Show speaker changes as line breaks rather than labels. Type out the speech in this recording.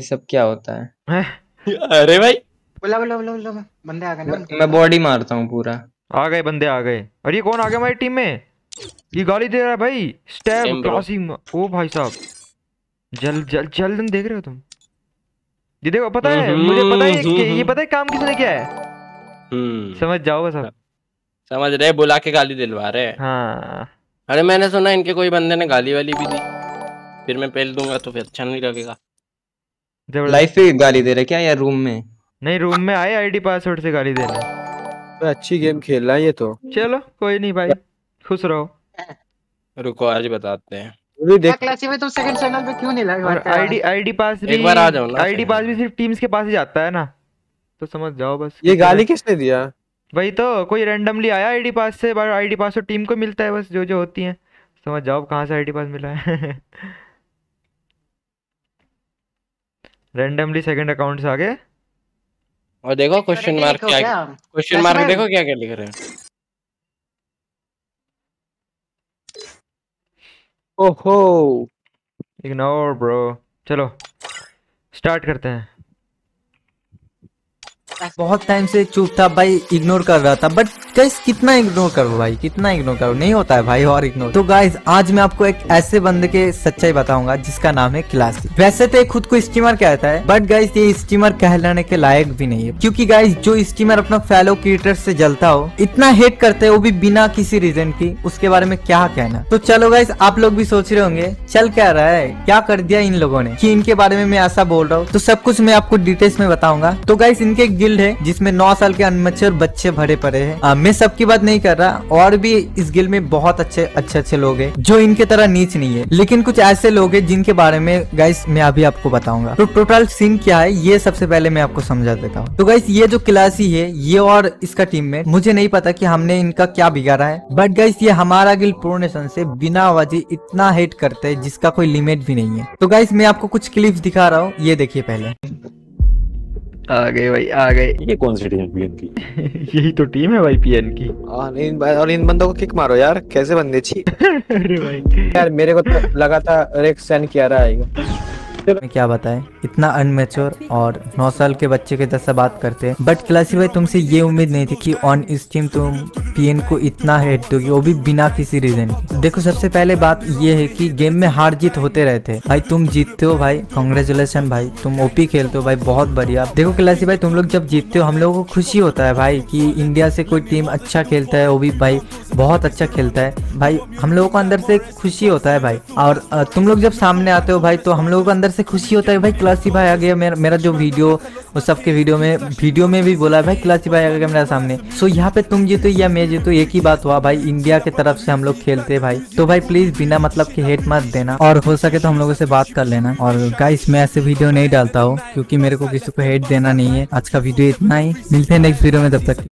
सब क्या होता है?
अरे भाई
बोला बोला बोला बोला बंदे आ गए ना
मैं बॉडी मारता हूँ पूरा।
आ गए बंदे आ गए। अरे ये कौन आ गया हमारी टीम में? ये गाली दे रहा है भाई। स्टैब
Same bro.
क्रॉसिंग। ओ भाई साहब, जल जल जल्दन देख रहे हो तुम? ये देखो, पता है मुझे, पता है ये पता है काम किसने किया है? समझ जाओ बस अब।
समझ रहे, बुला के गाली दिलवा रहे।
हाँ
अरे मैंने सुना इनके कोई बंदे ने गाली वाली भी दी, फिर मैं पहल दूंगा तो फिर अच्छा नहीं लगेगा।
लाइफ पे गाली दे रहे क्या या रूम में?
नहीं, रूम में आए आईडी पासवर्ड से गाली देने।
अच्छी गेम खेल रहा है ये तो।
चलो कोई नहीं भाई, खुश रहो।
रुको आज बताते हैं।
क्या क्लासी में तुम सेकंड चैनल पे क्यों नहीं लगा?
और आईडी पास भी,
एक बार आ जाओ ना।
आईडी पास भी सिर्फ टीम्स के पास ही जाता है ना, तो समझ जाओ बस।
ये गाली किसने दिया?
वही तो, कोई रैंडमली आया आईडी पास से, आईडी पास तो टीम को मिलता है बस, जो जो होती है। समझ जाओ कहाँ से आईडी पास मिला है। रैंडमली सेकंड अकाउंट से आगे।
और देखो क्वेश्चन मार्क क्या, क्वेश्चन मार्क देखो क्या क्या लिख रहे हैं।
ओहो,
इग्नोर ब्रो। चलो स्टार्ट करते हैं।
बहुत टाइम से चुप था भाई, इग्नोर कर रहा था, बट गाइस कितना इग्नोर करो भाई, कितना इग्नोर करो, नहीं होता है भाई और इग्नोर। तो गाइस आज मैं आपको एक ऐसे बंदे के सच्चाई बताऊंगा जिसका नाम है क्लासी। वैसे तो खुद को स्ट्रीमर कहता है, बट गाइस ये स्ट्रीमर कहलाने के लायक भी नहीं है, क्योंकि गाइस जो स्ट्रीमर अपना फेलो क्रिएटर से जलता हो, इतना हेट करते हैं वो भी बिना किसी रीजन की, उसके बारे में क्या कहना। तो चलो गाइस, आप लोग भी सोच रहे होंगे चल क्या रहा है, क्या कर दिया इन लोगों ने कि इनके बारे में मैं ऐसा बोल रहा हूँ। तो सब कुछ मैं आपको डिटेल्स में बताऊंगा। तो गाइस इनके गिल्ड है जिसमें 9 साल के अनमेच्योर बच्चे भरे पड़े हैं। मैं सबकी बात नहीं कर रहा, और भी इस गिल्ड में बहुत अच्छे लोग हैं जो इनके तरह नीच नहीं है, लेकिन कुछ ऐसे लोग हैं जिनके बारे में गाइस मैं अभी आपको बताऊंगा। तो टोटल सीन क्या है ये सबसे पहले मैं आपको समझा देता हूँ। तो गाइस ये जो क्लासी है, ये और इसका टीममेट, मुझे नहीं पता कि हमने इनका क्या बिगाड़ा है, बट गाइस ये हमारा गिल्ड प्रोनेशन से बिना आवाजी इतना हेट करते हैं जिसका कोई लिमिट भी नहीं है। तो गाइस मैं आपको कुछ क्लिप्स दिखा रहा हूँ, ये देखिए पहले।
आ गए भाई, आ गए।
ये कौन सी टीम है पीएन की?
यही तो टीम है भाई पीएन की।
और इन बंदों को किक मारो यार, कैसे बंदे छी।
अरे भाई
यार मेरे को तो लगा था रेक्स सेंड किया रहा आएगा।
मैं क्या बताएं, इतना अनमेच्योर और 9 साल के बच्चे के जैसा बात करते हैं। बट क्लासी भाई तुमसे ये उम्मीद नहीं थी कि ऑन स्ट्रीम तुम पीएन को इतना हेट दोगे, वो भी बिना किसी रीजन के। देखो सबसे पहले बात ये है कि गेम में हार जीत होते रहते हैं भाई, तुम जीतते हो भाई, कांग्रेचुलेशन भाई, तुम ओपी खेलते हो भाई, बहुत बढ़िया। देखो क्लासी भाई तुम लोग जब जीतते हो हम लोगों को खुशी होता है भाई कि इंडिया से कोई टीम अच्छा खेलता है, वो भी भाई बहुत अच्छा खेलता है भाई, हम लोगों को अंदर से खुशी होता है भाई। और तुम लोग जब सामने आते हो भाई तो हम लोगों को अंदर से खुशी होता है भाई, क्लासी भाई आ गया। मेरा जो वीडियो, उस सबके वीडियो में भी बोला है भाई क्लासी भाई आ गया मेरे सामने। सो यहाँ पे तुम जीतो या मैं जीतो एक ही बात हुआ भाई, इंडिया की तरफ से हम लोग खेलते हैं भाई। तो भाई प्लीज बिना मतलब की हेट मत देना, और हो सके तो हम लोगों से बात कर लेना। और गाइस मैं ऐसे वीडियो नहीं डालता हूँ क्योंकि मेरे को किसी को हेट देना नहीं है। आज का वीडियो इतना ही, मिलते हैं नेक्स्ट वीडियो में, तब तक।